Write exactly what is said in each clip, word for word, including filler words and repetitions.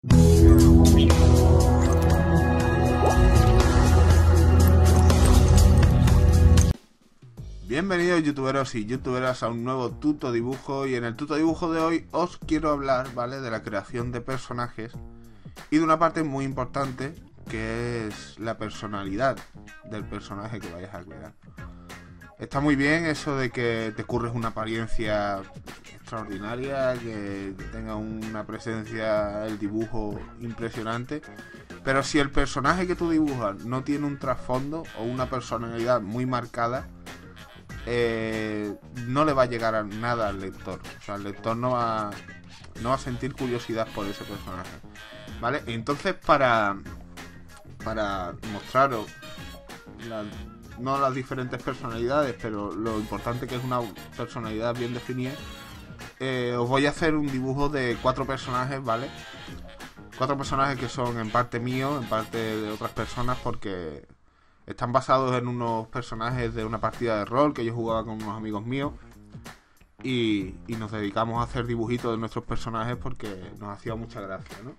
Bienvenidos youtuberos y youtuberas a un nuevo tuto dibujo, y en el tuto dibujo de hoy os quiero hablar, ¿vale?, de la creación de personajes y de una parte muy importante que es la personalidad del personaje que vayas a crear. Está muy bien eso de que te curres una apariencia extraordinaria, que tenga una presencia, el dibujo impresionante, pero si el personaje que tú dibujas no tiene un trasfondo o una personalidad muy marcada, eh, no le va a llegar a nada al lector. O sea, el lector no va, no va a sentir curiosidad por ese personaje, ¿vale? Entonces, para, para mostraros la, no las diferentes personalidades, pero lo importante que es una personalidad bien definida, eh, os voy a hacer un dibujo de cuatro personajes, ¿vale? Cuatro personajes que son en parte míos, en parte de otras personas, porque están basados en unos personajes de una partida de rol que yo jugaba con unos amigos míos, y, y nos dedicamos a hacer dibujitos de nuestros personajes porque nos hacía mucha gracia, ¿no?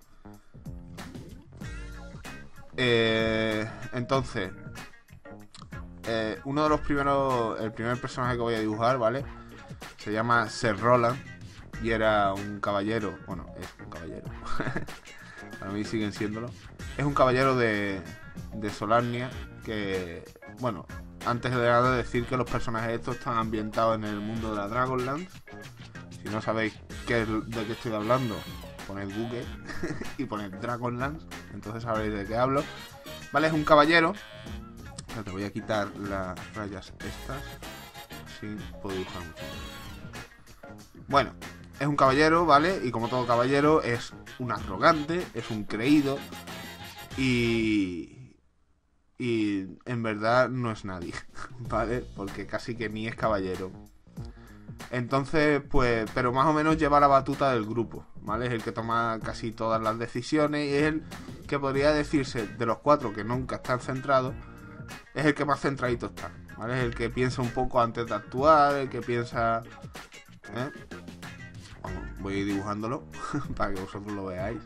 Eh, entonces, eh, uno de los primeros, el primer personaje que voy a dibujar, ¿vale?, se llama Ser Roland y era un caballero, bueno, es un caballero, para mí siguen siéndolo, es un caballero de, de Solarnia, que, bueno, antes de nada decir que los personajes estos están ambientados en el mundo de la Dragonlance. Si no sabéis qué es, de qué estoy hablando, poned Google y poned Dragonlance, entonces sabréis de qué hablo. Vale, es un caballero. Te voy a quitar las rayas estas, así puedo dibujar mucho más. Bueno, es un caballero, ¿vale? Y como todo caballero es un arrogante, es un creído y... y en verdad no es nadie, ¿vale? Porque casi que ni es caballero. Entonces, pues, pero más o menos lleva la batuta del grupo, ¿vale? Es el que toma casi todas las decisiones y es el que podría decirse, de los cuatro que nunca están centrados, es el que más centradito está, ¿vale? Es el que piensa un poco antes de actuar, el que piensa... ¿eh? Vamos, voy a ir dibujándolo para que vosotros lo veáis.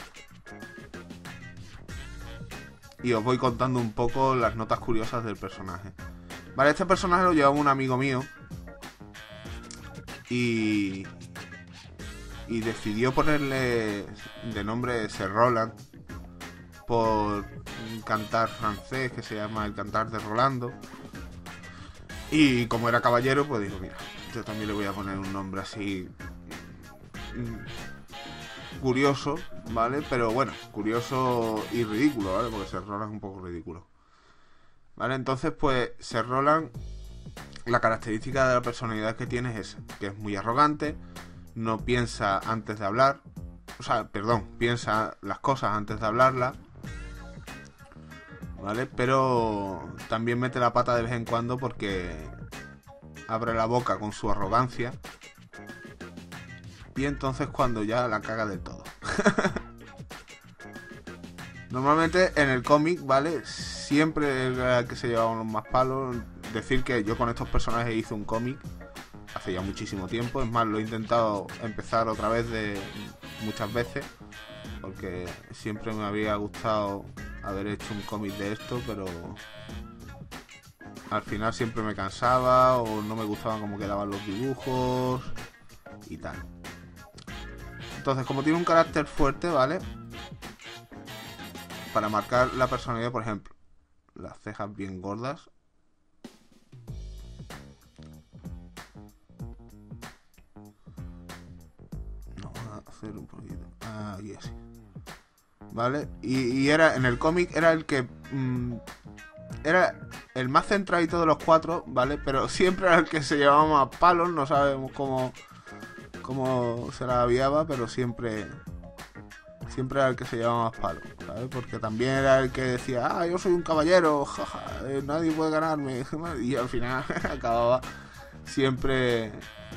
Y os voy contando un poco las notas curiosas del personaje. Vale, este personaje lo llevaba un amigo mío y, y decidió ponerle de nombre Ser Roland por un cantar francés que se llama El Cantar de Rolando. Y como era caballero, pues dijo, mira, yo también le voy a poner un nombre así curioso, ¿vale? Pero bueno, curioso y ridículo, ¿vale? Porque Ser Roland es un poco ridículo, ¿vale? Entonces, pues, Ser Roland, la característica de la personalidad que tiene es que es muy arrogante, no piensa antes de hablar, o sea, perdón, piensa las cosas antes de hablarlas, ¿vale? Pero también mete la pata de vez en cuando porque abre la boca con su arrogancia. Y entonces cuando ya la caga del todo. Normalmente en el cómic, ¿vale?, siempre era el que se llevaban los más palos. Decir que yo con estos personajes hice un cómic hace ya muchísimo tiempo. Es más, lo he intentado empezar otra vez de muchas veces, porque siempre me había gustado haber hecho un cómic de esto, pero al final siempre me cansaba o no me gustaban cómo quedaban los dibujos y tal. Entonces, como tiene un carácter fuerte, ¿vale?, para marcar la personalidad, por ejemplo, las cejas bien gordas. No, voy a hacer un poquito. Ah, y así. ¿Vale? Y, y era, en el cómic, era el que... Mmm, era el más centradito de los cuatro, ¿vale? Pero siempre era el que se llevaba más palos, no sabemos cómo... cómo se la aviaba, pero siempre siempre era el que se llevaba más palos, ¿sabes? Porque también era el que decía, ah, yo soy un caballero, jaja, eh, nadie puede ganarme, y al final acababa siempre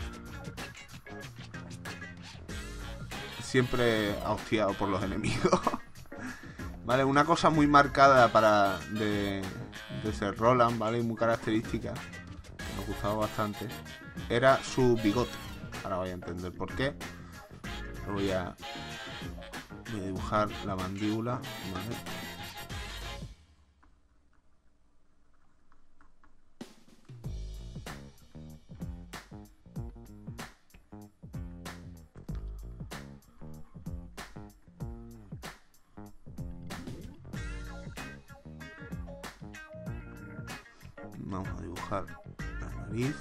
siempre hostiado por los enemigos. Vale, una cosa muy marcada para de, de Ser Roland, ¿vale?, y muy característica, que nos gustaba bastante, era su bigote. Ahora voy a entender por qué. Lo voy a Voy a dibujar la mandíbula, ¿vale? Vamos a dibujar la nariz.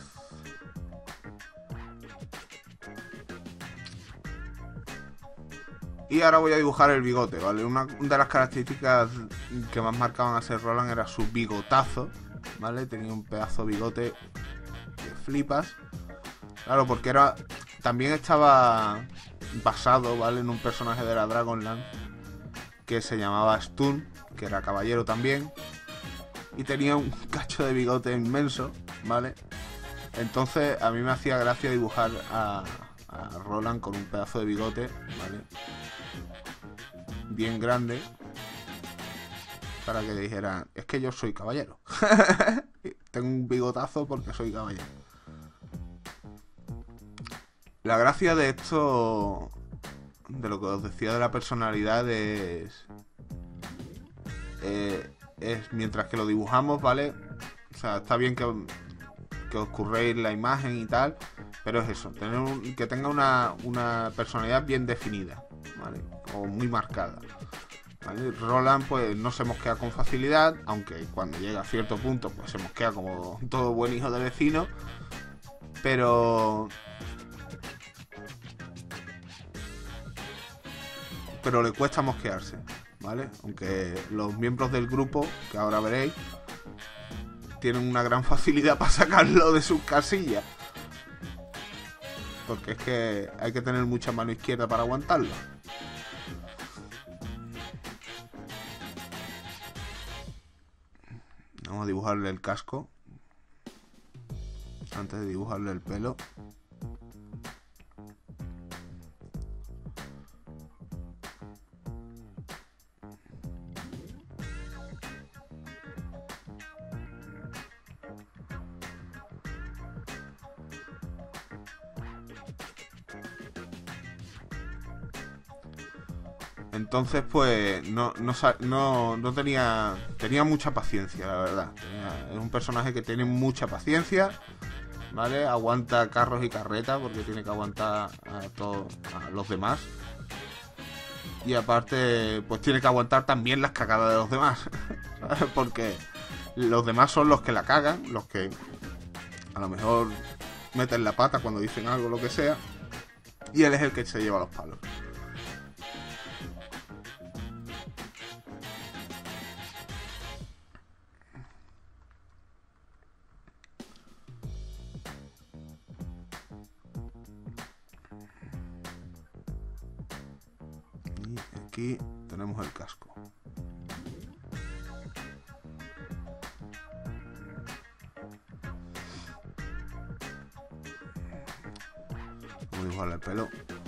Y ahora voy a dibujar el bigote, ¿vale? Una de las características que más marcaban a Seth Rollins era su bigotazo, ¿vale? Tenía un pedazo de bigote que flipas. Claro, porque era... También estaba basado, ¿vale? En un personaje de la Dragonlance que se llamaba Stun, que era caballero también. Y tenía un cacho de bigote inmenso, ¿vale? Entonces a mí me hacía gracia dibujar a, a Roland con un pedazo de bigote, ¿vale? Bien grande, para que dijeran, es que yo soy caballero. Tengo un bigotazo porque soy caballero. La gracia de esto, de lo que os decía de la personalidad, es... Eh, es mientras que lo dibujamos, ¿vale? O sea, está bien que, que os curréis la imagen y tal, pero es eso, tener un, que tenga una, una personalidad bien definida, ¿vale? O muy marcada, ¿vale? Roland pues no se mosquea con facilidad, aunque cuando llega a cierto punto pues se mosquea como todo buen hijo de vecino, pero... pero le cuesta mosquearse, ¿vale? Aunque los miembros del grupo, que ahora veréis, tienen una gran facilidad para sacarlo de sus casillas. Porque es que hay que tener mucha mano izquierda para aguantarlo. Vamos a dibujarle el casco antes de dibujarle el pelo. Entonces, pues, no, no, no, no tenía... Tenía mucha paciencia, la verdad. Tenía, es un personaje que tiene mucha paciencia, ¿vale? Aguanta carros y carretas porque tiene que aguantar a todos a los demás. Y aparte, pues tiene que aguantar también las cagadas de los demás, ¿sabes? Porque los demás son los que la cagan, los que a lo mejor meten la pata cuando dicen algo, lo que sea. Y él es el que se lleva los palos. Aquí tenemos el casco. Vamos a dibujarle el pelo.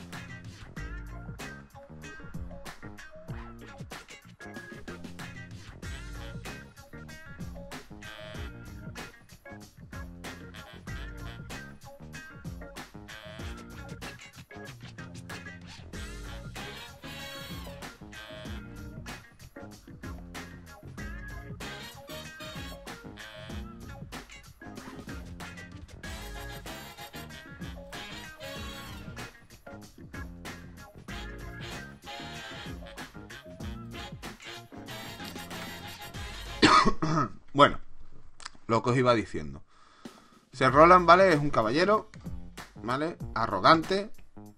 Bueno, lo que os iba diciendo. Seth Rollins, ¿vale? Es un caballero, ¿vale? Arrogante,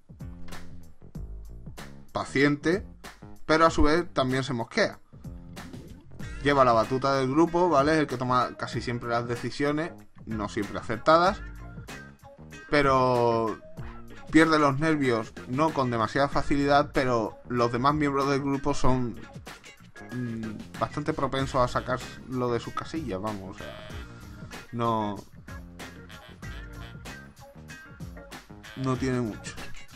paciente, pero a su vez también se mosquea. Lleva la batuta del grupo, ¿vale? Es el que toma casi siempre las decisiones, no siempre acertadas, pero pierde los nervios no con demasiada facilidad, pero los demás miembros del grupo son bastante propensos a sacarlo de sus casillas, vamos, o sea, no no tiene mucho.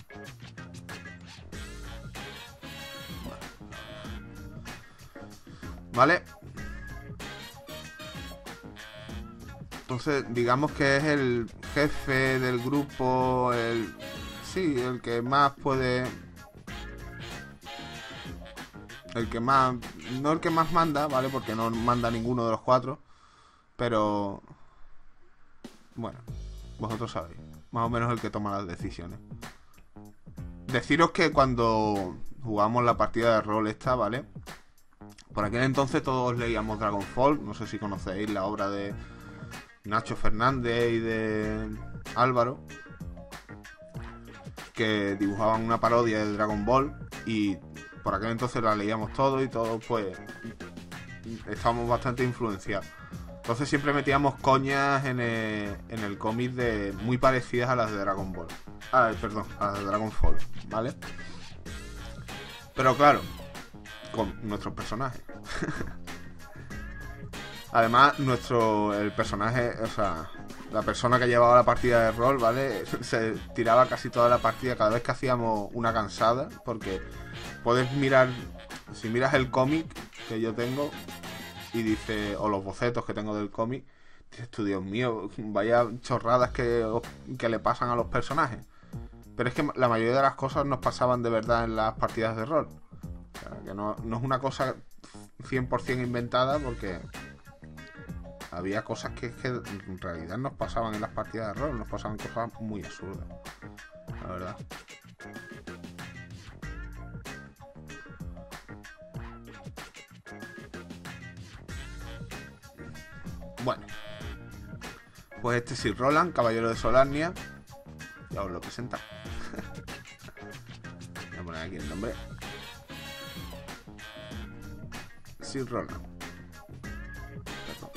Vale, entonces digamos que es el jefe del grupo, el sí, el que más puede el que más, no el que más manda, ¿vale? Porque no manda ninguno de los cuatro, pero bueno, vosotros sabéis, más o menos el que toma las decisiones. Deciros que cuando jugamos la partida de rol esta, ¿vale? Por aquel entonces todos leíamos Dragonfall, no sé si conocéis la obra de Nacho Fernández y de Álvaro, que dibujaban una parodia de Dragon Ball, y por aquel entonces la leíamos todos y todos pues estábamos bastante influenciados. Entonces siempre metíamos coñas en el, en el cómic de muy parecidas a las de Dragon Ball. Ah, perdón, a las de Dragonfall, ¿vale? Pero claro, con nuestros personajes. Además, nuestro el personaje, o sea, la persona que llevaba la partida de rol, ¿vale? Se tiraba casi toda la partida cada vez que hacíamos una cansada, porque puedes mirar, si miras el cómic que yo tengo y dice, o los bocetos que tengo del cómic, dices tú, Dios mío, vaya chorradas que, que le pasan a los personajes. Pero es que la mayoría de las cosas nos pasaban de verdad en las partidas de rol. O sea, que no, no es una cosa cien por ciento inventada, porque había cosas que, que en realidad nos pasaban en las partidas de rol, nos pasaban cosas muy absurdas, la verdad. Bueno, pues este es Sir Roland, caballero de Solarnia. Ya os lo presenta. Voy a poner aquí el nombre. Sir Roland. Perdón.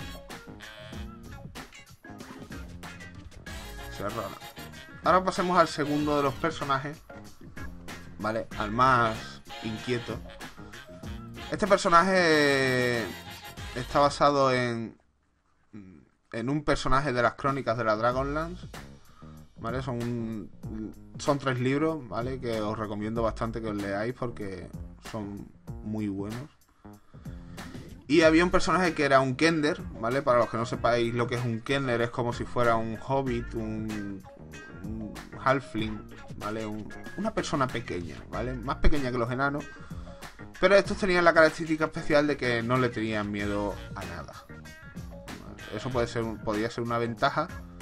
Sir Roland. Ahora pasemos al segundo de los personajes, ¿vale? Al más inquieto. Este personaje está basado en en un personaje de las crónicas de la Dragonlance, ¿vale? Son, son tres libros, ¿vale? Que os recomiendo bastante que os leáis porque son muy buenos. Y había un personaje que era un Kender, ¿vale? Para los que no sepáis lo que es un Kender, es como si fuera un hobbit, un, un halfling, ¿vale? Un, una persona pequeña, ¿vale? Más pequeña que los enanos. Pero estos tenían la característica especial de que no le tenían miedo a nada. Eso puede ser, podría ser una ventaja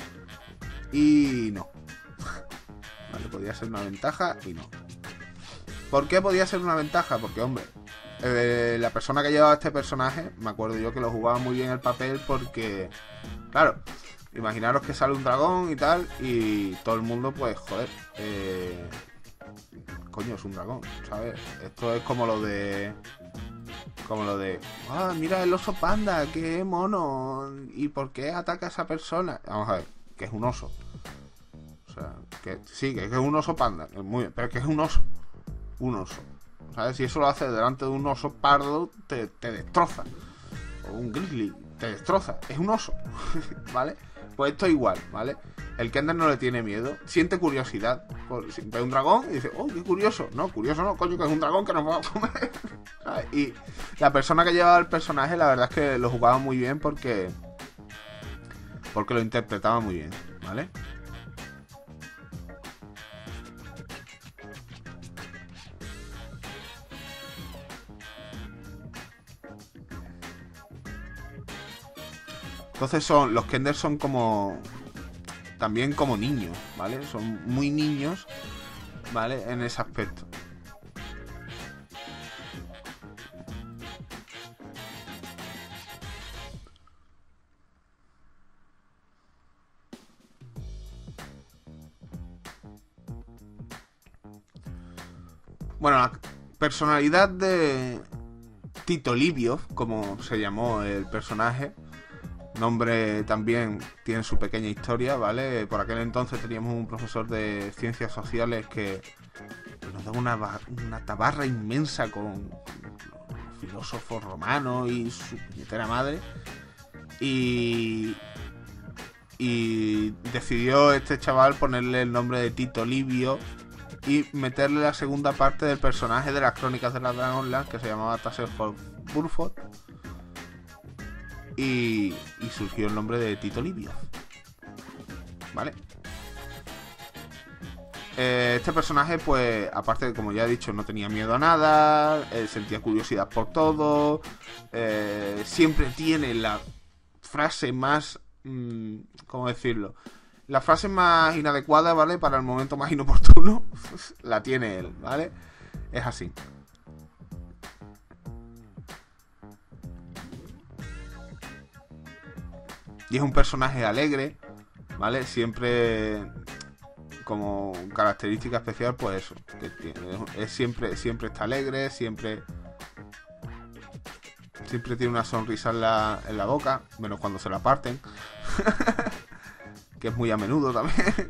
y no. Vale, podría ser una ventaja y no. ¿Por qué podía ser una ventaja? Porque, hombre, eh, la persona que llevaba este personaje, me acuerdo yo que lo jugaba muy bien el papel porque, claro, imaginaros que sale un dragón y tal y todo el mundo, pues, joder, eh, coño, es un dragón, ¿sabes? Esto es como lo de... Como lo de, ah, mira el oso panda, qué mono. ¿Y por qué ataca a esa persona? Vamos a ver, que es un oso. O sea, que sí, que es un oso panda. Muy bien, pero que es un oso. Un oso. ¿Sabes? Si eso lo hace delante de un oso pardo, te, te destroza. O un grizzly, te destroza. Es un oso. ¿Vale? Pues esto igual, ¿vale? El Kender no le tiene miedo, siente curiosidad. Por, si ve un dragón y dice, oh, qué curioso. No, curioso no, coño, que es un dragón que nos va a comer. ¿Sabes? Y la persona que llevaba el personaje, la verdad es que lo jugaba muy bien porque porque lo interpretaba muy bien, ¿vale? Entonces son los Kender son como también como niños, ¿vale? Son muy niños, ¿vale? En ese aspecto. Bueno, la personalidad de Tito Livio, como se llamó el personaje, nombre también tiene su pequeña historia, ¿vale? Por aquel entonces teníamos un profesor de ciencias sociales que nos daba una, una tabarra inmensa con filósofos romanos y su puñetera madre. Y, y decidió este chaval ponerle el nombre de Tito Livio y meterle la segunda parte del personaje de las crónicas de la Dragonlance, que se llamaba Taserholt Burford. Y, y surgió el nombre de Tito Livio, ¿vale? Eh, este personaje, pues, aparte de, como ya he dicho, no tenía miedo a nada, eh, sentía curiosidad por todo, eh, siempre tiene la frase más, mmm, ¿cómo decirlo? La frase más inadecuada, ¿vale? Para el momento más inoportuno, la tiene él, ¿vale? Es así. Y es un personaje alegre, ¿vale? Siempre, como característica especial, pues eso, que tiene, es siempre, siempre está alegre, siempre, siempre tiene una sonrisa en la, en la boca, menos cuando se la parten, que es muy a menudo también.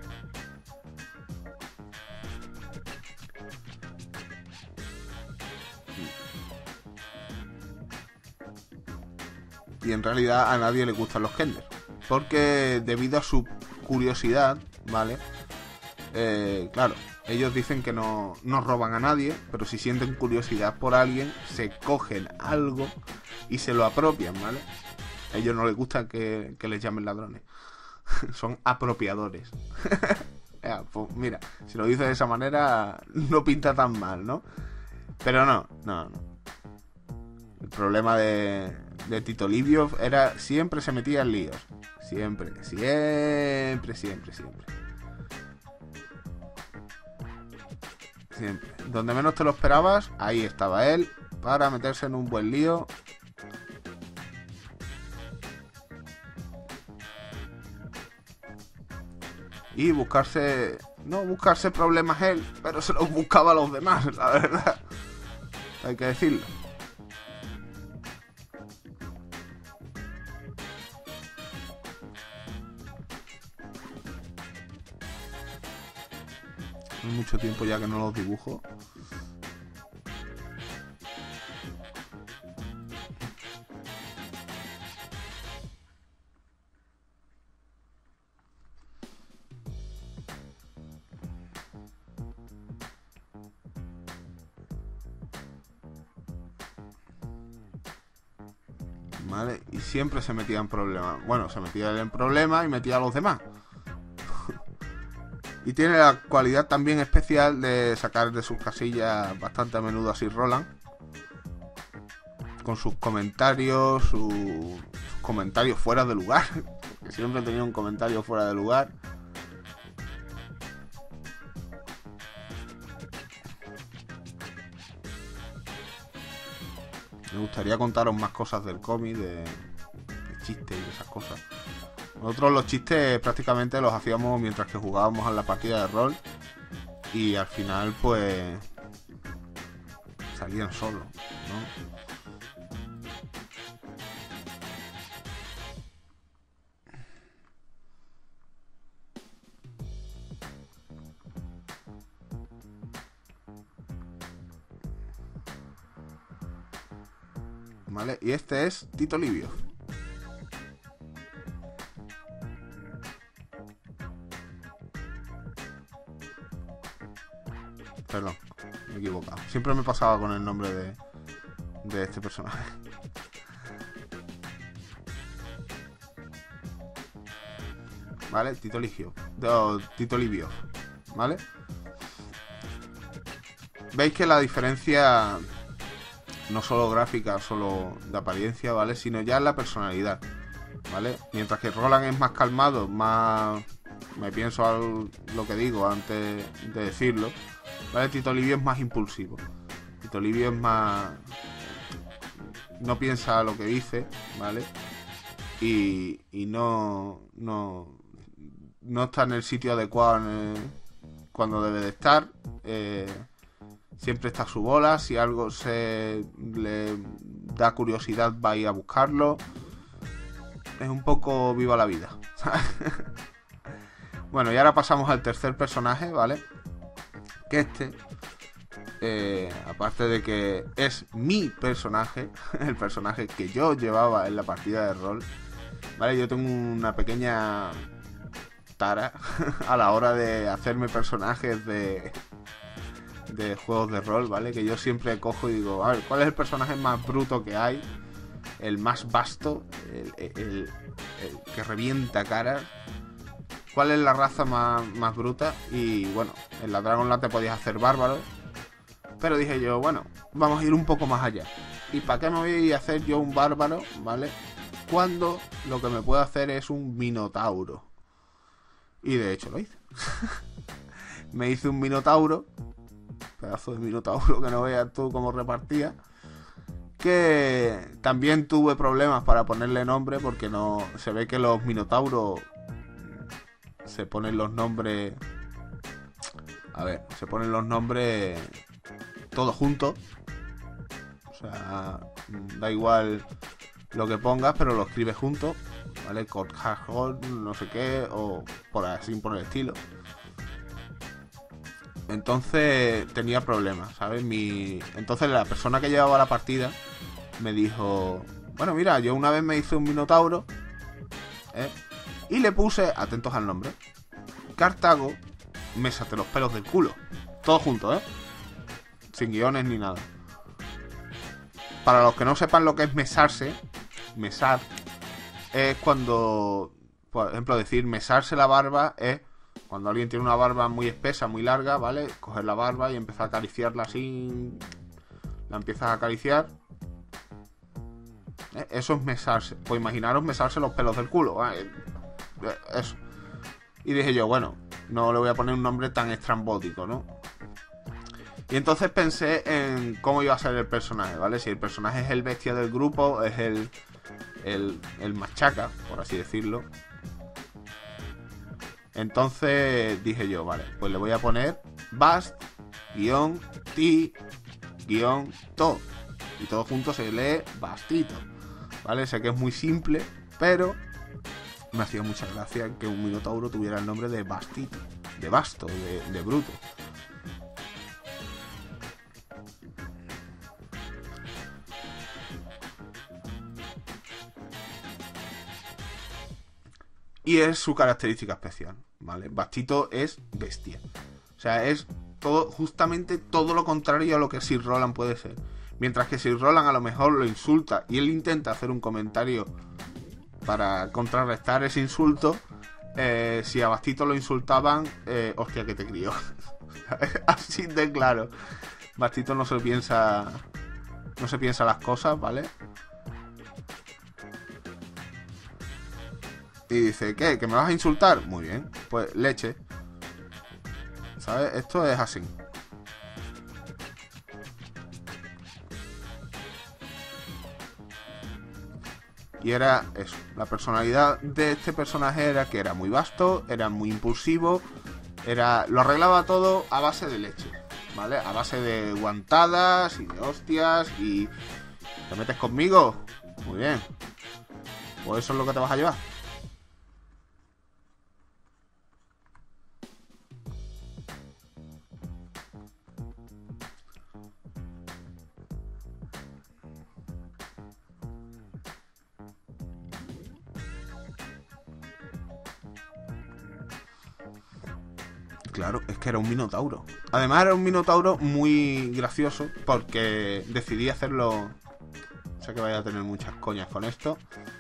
Y en realidad a nadie le gustan los Kender, porque debido a su curiosidad, ¿vale? Eh, claro, ellos dicen que no, no roban a nadie, pero si sienten curiosidad por alguien, se cogen algo y se lo apropian, ¿vale? A ellos no les gusta que, que les llamen ladrones. Son apropiadores. Ya, pues mira, si lo dice de esa manera, no pinta tan mal, ¿no? Pero no, no, no. El problema de, de Tito Livio era siempre se metía en líos. Siempre, siempre, siempre, siempre. Siempre. Donde menos te lo esperabas, ahí estaba él para meterse en un buen lío. Y buscarse... No buscarse problemas él, pero se los buscaba a los demás, la verdad. Hay que decirlo. Hace mucho tiempo ya que no los dibujo. ¿Vale? Y siempre se metía en problemas. Bueno, se metía él en problemas y metía a los demás. Y tiene la cualidad también especial de sacar de sus casillas bastante a menudo a Sir Roland. Con sus comentarios, su, sus comentarios fuera de lugar. Que siempre tenía un comentario fuera de lugar. Me gustaría contaros más cosas del cómic, de, de chistes y esas cosas. Nosotros los chistes prácticamente los hacíamos mientras que jugábamos a la partida de rol. Y al final pues salían solos, ¿no? ¿Vale? Y este es Tito Livio. Perdón, me he equivocado. Siempre me pasaba con el nombre de, de este personaje. ¿Vale? Tito Livio. Oh, Tito Livio. ¿Vale? Veis que la diferencia no solo gráfica, solo de apariencia, ¿vale? Sino ya en la personalidad, ¿vale? Mientras que Roland es más calmado, más... me pienso al... lo que digo antes de decirlo, ¿vale? Tito Livio es más impulsivo. Tito Livio es más... no piensa lo que dice, ¿vale? Y, y no, no... no está en el sitio adecuado en el... cuando debe de estar. Eh... Siempre está a su bola. Si algo se le da curiosidad, va a ir a buscarlo. Es un poco viva la vida. Bueno, y ahora pasamos al tercer personaje, ¿vale? Que este, eh, aparte de que es mi personaje, el personaje que yo llevaba en la partida de rol, ¿vale? Yo tengo una pequeña tara a la hora de hacerme personajes de... de juegos de rol, ¿vale? Que yo siempre cojo y digo, a ver, ¿cuál es el personaje más bruto que hay? El más vasto, el, el, el, el que revienta caras. cuál es la raza más, más bruta. Y bueno, en la Dragonlance te podías hacer bárbaro. Pero dije yo, bueno, vamos a ir un poco más allá. ¿Y para qué me voy a hacer yo un bárbaro, vale? Cuando lo que me puedo hacer es un minotauro. Y de hecho lo hice. Me hice un minotauro. Pedazo de minotauro que no veas tú cómo repartía. Que también tuve problemas para ponerle nombre, porque no se ve que los minotauros se ponen los nombres. A ver, se ponen los nombres todos juntos. O sea, da igual lo que pongas, pero lo escribes juntos, ¿vale? Corkhard, no sé qué, o por así, por el estilo. Entonces tenía problemas, ¿sabes? Mi... Entonces la persona que llevaba la partida me dijo, bueno, mira, yo una vez me hice un minotauro, ¿eh? Y le puse, atentos al nombre, Cartago, mésate los pelos del culo. Todo junto, ¿eh? Sin guiones ni nada. Para los que no sepan lo que es mesarse, mesar es cuando, por ejemplo, decir mesarse la barba es cuando alguien tiene una barba muy espesa, muy larga, ¿vale? Coger la barba y empezar a acariciarla así. La empiezas a acariciar. ¿Eh? Eso es mesarse. Pues imaginaros mesarse los pelos del culo, ¿vale? Eso. Y dije yo, bueno, no le voy a poner un nombre tan estrambótico, ¿no? Y entonces pensé en cómo iba a ser el personaje, ¿vale? Si el personaje es el bestia del grupo, es el, el, el machaca, por así decirlo. Entonces dije yo, vale, pues le voy a poner Bast, guión, ti, guión, to. Y todo junto se lee Bastito, ¿vale? Sé que es muy simple, pero me hacía mucha gracia que un minotauro tuviera el nombre de Bastito, de Basto, de, de bruto. Y es su característica especial, ¿vale? Bastito es bestia. O sea, es todo, justamente todo lo contrario a lo que Sir Roland puede ser. Mientras que Sir Roland a lo mejor lo insulta y él intenta hacer un comentario para contrarrestar ese insulto, eh, si a Bastito lo insultaban, eh, hostia que te crió. Así de claro. Bastito no se piensa, no se piensa las cosas, ¿vale? Y dice, ¿qué? ¿Que me vas a insultar? Muy bien, pues leche. ¿Sabes? Esto es así. Y era eso. La personalidad de este personaje era que era muy vasto, era muy impulsivo, era lo arreglaba todo a base de leche, ¿vale? A base de guantadas y de hostias y... ¿Te metes conmigo? Muy bien. Pues eso es lo que te vas a llevar. Claro, es que era un minotauro. Además era un minotauro muy gracioso porque decidí hacerlo... Sé que vaya a tener muchas coñas con esto.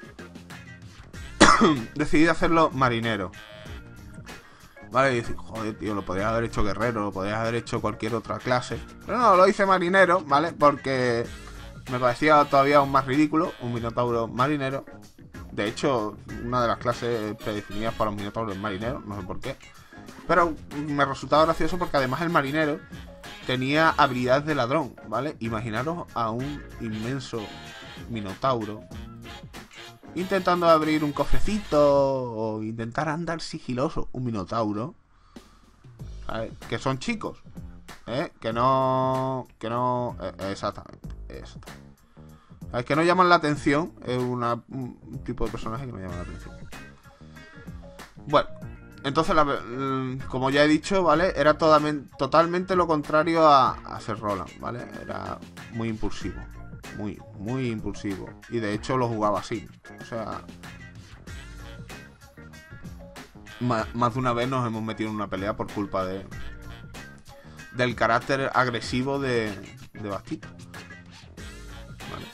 Decidí hacerlo marinero. Vale, y decir, joder, tío, lo podrías haber hecho guerrero, lo podrías haber hecho cualquier otra clase. Pero no, lo hice marinero, ¿vale? Porque me parecía todavía aún más ridículo un minotauro marinero. De hecho, una de las clases predefinidas para los minotauros marineros, no sé por qué. Pero me resultaba gracioso porque además el marinero tenía habilidad de ladrón, ¿vale? Imaginaros a un inmenso minotauro intentando abrir un cofrecito o intentar andar sigiloso. Un minotauro, ¿sabes? Que son chicos, ¿eh? Que no... Que no... Eh, exactamente, exactamente. ¿Sabes? Que no llaman la atención. Es una, un tipo de personaje que no llama la atención. Bueno, entonces, la, como ya he dicho, ¿vale? Era totalmente, totalmente lo contrario a, a Sir Roland, ¿vale? Era muy impulsivo. Muy, muy impulsivo. Y de hecho lo jugaba así. O sea... Más, más de una vez nos hemos metido en una pelea por culpa de... del carácter agresivo de, de Bastito. Vale.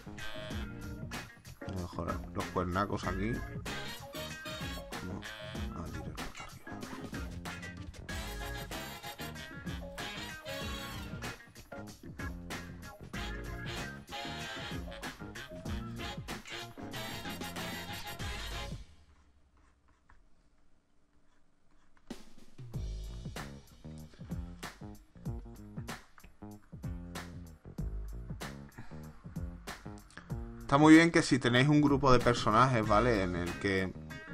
Voy a mejorar los cuernacos aquí. está muy bien que si tenéis un grupo de personajes, ¿vale? En el que...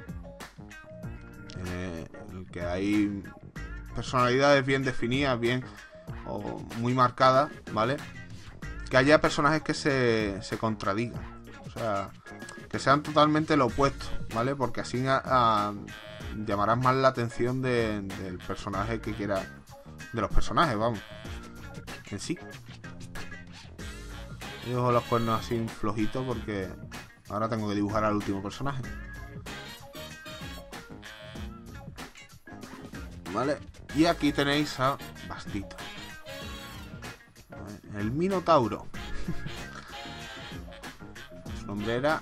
En el que hay personalidades bien definidas, bien o muy marcadas, ¿vale? Que haya personajes que se, se contradigan. O sea, que sean totalmente lo opuesto, ¿vale? Porque así a, a, llamarás más la atención de, del personaje que quiera... De los personajes, vamos. En sí. Yo dejo los cuernos así flojitos porque ahora tengo que dibujar al último personaje. Vale. Y aquí tenéis a Bastito. El Minotauro. Su nombre era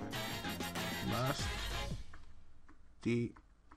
Bastito.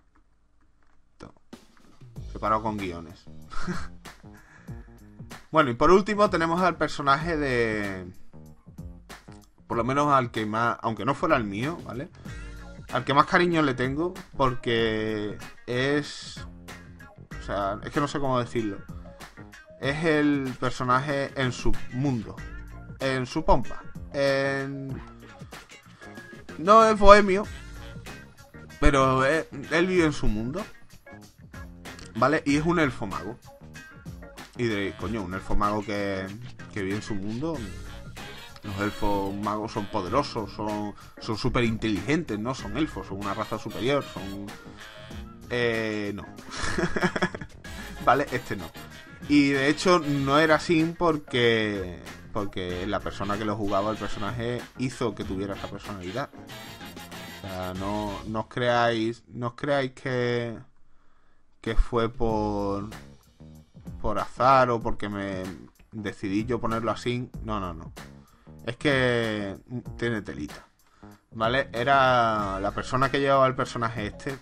Separado con guiones. Bueno, y por último tenemos al personaje de... Por lo menos al que más... Aunque no fuera el mío, ¿vale? Al que más cariño le tengo. Porque es... O sea, es que no sé cómo decirlo. Es el personaje en su mundo. En su pompa. En... No es bohemio. Pero es... él vive en su mundo. ¿Vale? Y es un elfo mago. Y diréis, coño, un elfo mago que, que vive en su mundo. Los elfos magos son poderosos, son son súper inteligentes, ¿no? Son elfos, son una raza superior, son... Eh... No. Vale, este no. Y de hecho no era así porque... Porque la persona que lo jugaba, el personaje, hizo que tuviera esa personalidad. O sea, no, no os creáis... No os creáis que... Que fue por... Por azar o porque me decidí yo ponerlo así. No, no, no. Es que tiene telita. ¿Vale? Era la persona que llevaba el personaje este.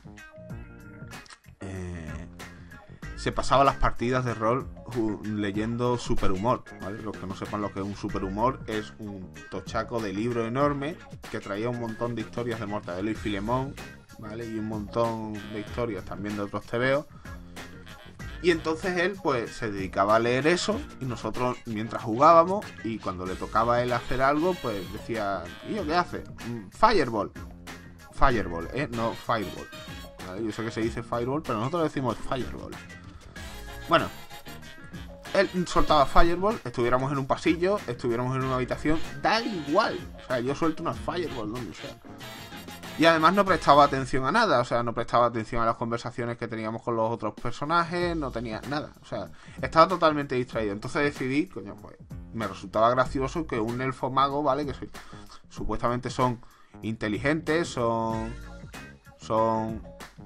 Eh, se pasaba las partidas de rol leyendo superhumor. ¿Vale? Los que no sepan lo que es un superhumor, es un tochaco de libro enorme que traía un montón de historias de Mortadelo y Filemón. ¿Vale? Y un montón de historias también de otros tebeos. Y entonces él pues se dedicaba a leer eso y nosotros mientras jugábamos y cuando le tocaba a él hacer algo pues decía, ¿y yo qué hace? Fireball. Fireball, ¿eh? No Fireball. ¿Vale? Yo sé que se dice Fireball, pero nosotros decimos Fireball. Bueno, él soltaba Fireball, estuviéramos en un pasillo, estuviéramos en una habitación, da igual. O sea, yo suelto una Fireball donde sea. Y además no prestaba atención a nada, o sea, no prestaba atención a las conversaciones que teníamos con los otros personajes, no tenía nada, o sea, estaba totalmente distraído. Entonces decidí, coño, pues me resultaba gracioso que un elfo mago, ¿vale? Que soy, supuestamente son inteligentes, son... Son...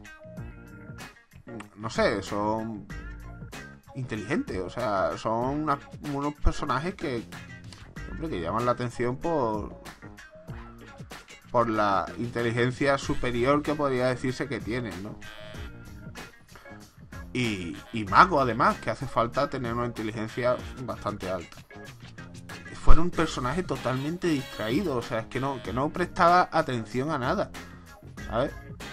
No sé, son... inteligentes, o sea, son una, unos personajes que... Hombre, que llaman la atención por... por la inteligencia superior que podría decirse que tienen, ¿no? Y, y mago, además, que hace falta tener una inteligencia bastante alta. Fuera un personaje totalmente distraído, o sea, es que no, que no prestaba atención a nada, ¿sabes?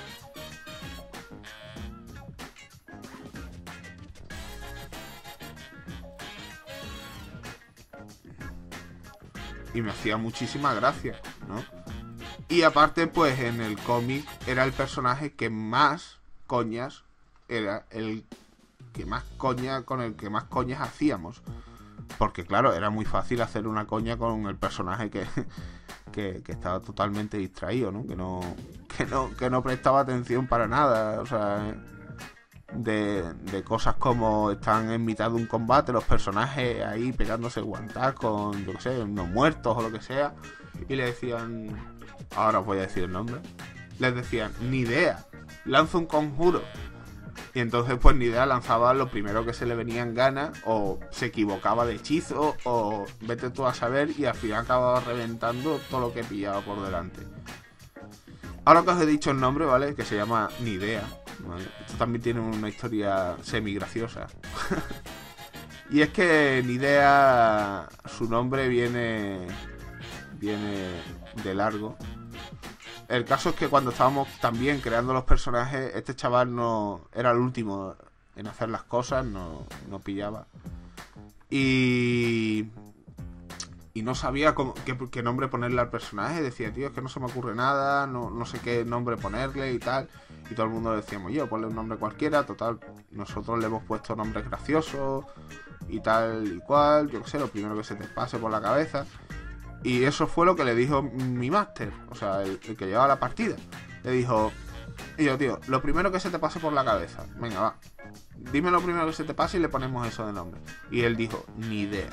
Y me hacía muchísima gracia, ¿no? Y aparte, pues en el cómic era el personaje que más coñas, era el que más coña, con el que más coñas hacíamos. Porque claro, era muy fácil hacer una coña con el personaje que, que, que estaba totalmente distraído, ¿no? Que no, que no, que no prestaba atención para nada. O sea, de, de cosas como están en mitad de un combate, los personajes ahí pegándose guantas con, yo qué sé, unos muertos o lo que sea. Y le decían, ahora os voy a decir el nombre, les decían, ni idea, lanza un conjuro. Y entonces pues ni idea lanzaba lo primero que se le venía en gana, o se equivocaba de hechizo, o vete tú a saber, y al final acababa reventando todo lo que pillaba por delante. Ahora que os he dicho el nombre, ¿vale? Que se llama Ni idea, ¿vale? Esto también tiene una historia semi graciosa. Y es que Ni idea, su nombre viene, viene de largo. El caso es que cuando estábamos también creando los personajes, este chaval no era el último en hacer las cosas, no, no pillaba. Y, y no sabía cómo, qué, qué nombre ponerle al personaje. Decía, tío, es que no se me ocurre nada, no, no sé qué nombre ponerle y tal. Y todo el mundo le decíamos, yo, ponle un nombre cualquiera. Total, nosotros le hemos puesto nombres graciosos y tal y cual, yo qué sé, lo primero que se te pase por la cabeza. Y eso fue lo que le dijo mi máster, o sea, el, el que llevaba la partida. Le dijo, y yo, tío, lo primero que se te pase por la cabeza, venga, va, dime lo primero que se te pase y le ponemos eso de nombre. Y él dijo, ni idea.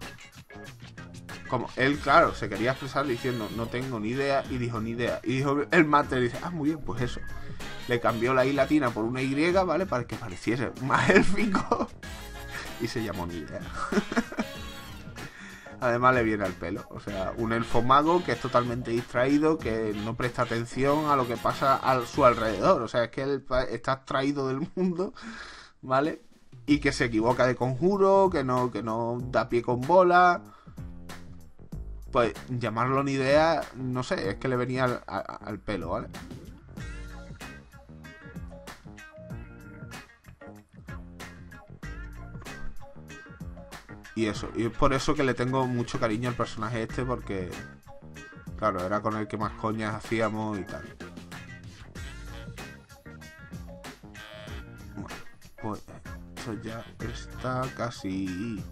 Como él, claro, se quería expresar diciendo, no tengo ni idea, y dijo, ni idea. Y dijo el máster, dice, ah, muy bien, pues eso. Le cambió la I latina por una Y, ¿vale? Para que pareciese más élfico. Y se llamó ni idea. Además le viene al pelo, o sea, un elfo mago que es totalmente distraído, que no presta atención a lo que pasa a su alrededor, o sea, es que él está abstraído del mundo, ¿vale? Y que se equivoca de conjuro, que no, que no da pie con bola. Pues llamarlo ni idea, no sé, es que le venía al, a, al pelo, ¿vale? Y eso, y es por eso que le tengo mucho cariño al personaje este, porque, claro, era con el que más coñas hacíamos y tal. Bueno, pues eso ya está casi...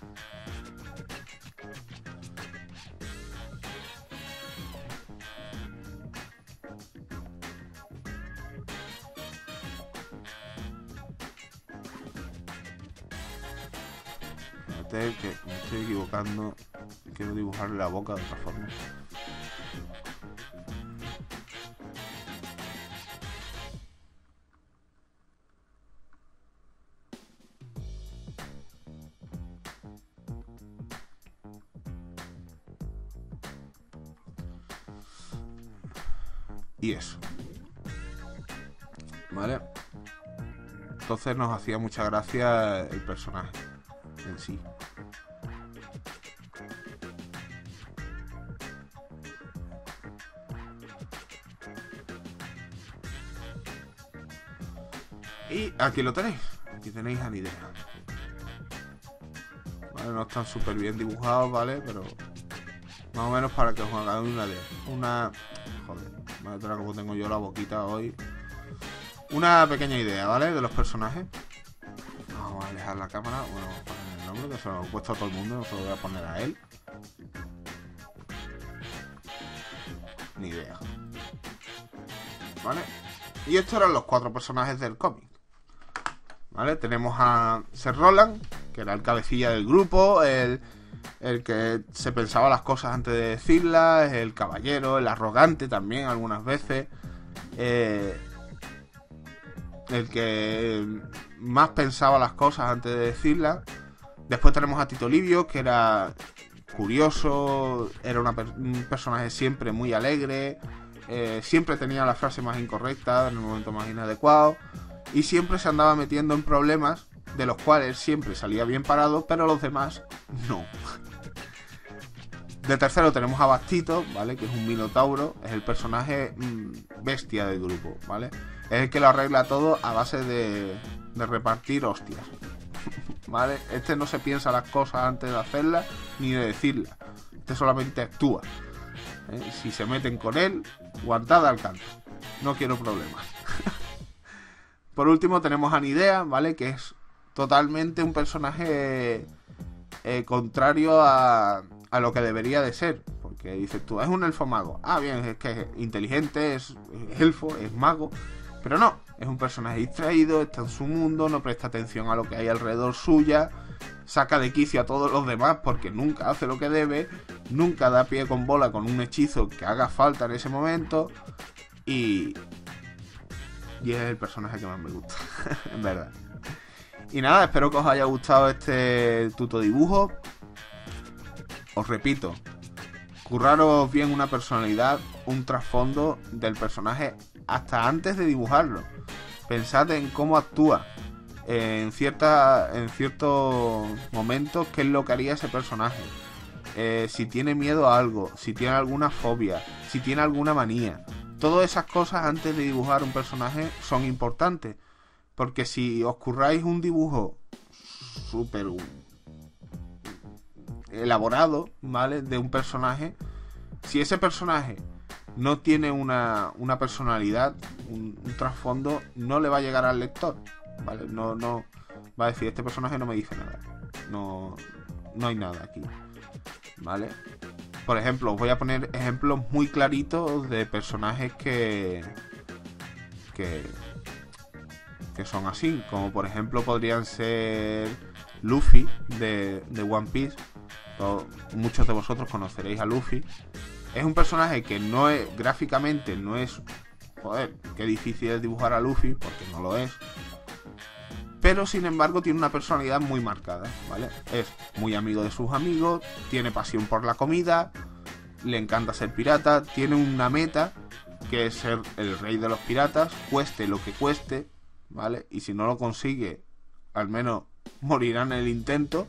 que me estoy equivocando, quiero dibujarle la boca de otra forma. Y eso, ¿vale? Entonces nos hacía mucha gracia el personaje en sí. Y aquí lo tenéis. Aquí tenéis a Nidea. Vale, no están súper bien dibujados, ¿vale? Pero más o menos para que os hagáis una idea. Una... Joder, madre, como tengo yo la boquita hoy. Una pequeña idea, ¿vale? De los personajes. Vamos a alejar la cámara. Bueno, vamos a poner el nombre, que se lo he puesto a todo el mundo. No se lo voy a poner a él. Ni idea. ¿Vale? Y estos eran los cuatro personajes del cómic. ¿Vale? Tenemos a Sir Roland, que era el cabecilla del grupo, el, el que se pensaba las cosas antes de decirlas, el caballero, el arrogante también algunas veces, eh, el que más pensaba las cosas antes de decirlas. Después tenemos a Tito Livio, que era curioso, era una, un personaje siempre muy alegre, eh, siempre tenía la frase más incorrecta en el momento más inadecuado. Y siempre se andaba metiendo en problemas de los cuales siempre salía bien parado, pero los demás no. De tercero tenemos a Bastito, ¿vale? Que es un minotauro, es el personaje mmm, bestia del grupo, ¿vale? Es el que lo arregla todo a base de, de repartir hostias, ¿vale? Este no se piensa las cosas antes de hacerlas ni de decirlas. Este solamente actúa, ¿eh? Si se meten con él, guantada al canto. No quiero problemas. Por último tenemos a Nidea, ¿vale? Que es totalmente un personaje eh, contrario a, a lo que debería de ser. Porque dices tú, es un elfo mago. Ah, bien, es que es inteligente, es, es elfo, es mago. Pero no, es un personaje distraído, está en su mundo, no presta atención a lo que hay alrededor suya. Saca de quicio a todos los demás porque nunca hace lo que debe. Nunca da pie con bola con un hechizo que haga falta en ese momento. Y... Y es el personaje que más me gusta, en verdad. Y nada, espero que os haya gustado este tuto dibujo. Os repito, curraros bien una personalidad, un trasfondo del personaje hasta antes de dibujarlo. Pensad en cómo actúa, en, cierta, en ciertos momentos, qué es lo que haría ese personaje. Eh, si tiene miedo a algo, si tiene alguna fobia, si tiene alguna manía. Todas esas cosas antes de dibujar un personaje son importantes. Porque si os curráis un dibujo súper elaborado, ¿vale? De un personaje. Si ese personaje no tiene una, una personalidad, un, un trasfondo, no le va a llegar al lector, ¿vale? No, no va a decir, este personaje no me dice nada. No, no hay nada aquí, ¿vale? Por ejemplo, os voy a poner ejemplos muy claritos de personajes que... que... que son así, como por ejemplo podrían ser Luffy de, de One Piece. Todos, muchos de vosotros conoceréis a Luffy. Es un personaje que no es, gráficamente no es, joder, qué difícil es dibujar a Luffy, porque no lo es. Pero sin embargo tiene una personalidad muy marcada, ¿vale? Es muy amigo de sus amigos, tiene pasión por la comida, le encanta ser pirata, tiene una meta que es ser el rey de los piratas, cueste lo que cueste, ¿vale? Y si no lo consigue, al menos morirá en el intento.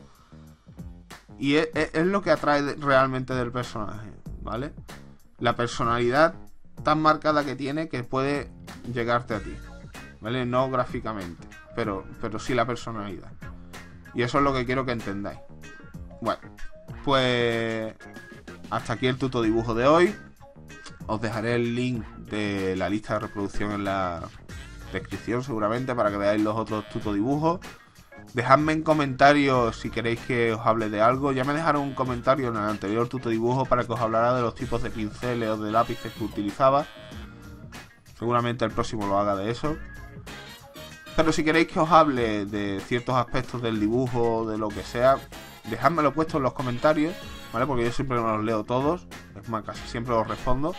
Y es, es, es lo que atrae realmente del personaje, ¿vale? La personalidad tan marcada que tiene que puede llegarte a ti, ¿vale? No gráficamente, pero, pero sí la personalidad. Y eso es lo que quiero que entendáis. Bueno, pues hasta aquí el tuto dibujo de hoy. Os dejaré el link de la lista de reproducción en la descripción seguramente para que veáis los otros tuto dibujos. Dejadme en comentarios si queréis que os hable de algo. Ya me dejaron un comentario en el anterior tuto dibujo para que os hablara de los tipos de pinceles o de lápices que utilizaba. Seguramente el próximo lo haga de eso. Pero si queréis que os hable de ciertos aspectos del dibujo o de lo que sea, dejádmelo puesto en los comentarios, ¿vale? Porque yo siempre me los leo todos. Es más, casi siempre os respondo.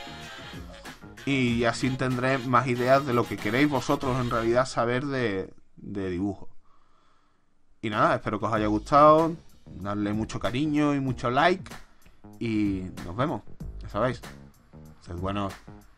Y así tendré más ideas de lo que queréis vosotros en realidad saber de, de dibujo. Y nada, espero que os haya gustado. Darle mucho cariño y mucho like. Y nos vemos, ya sabéis. Sed buenos.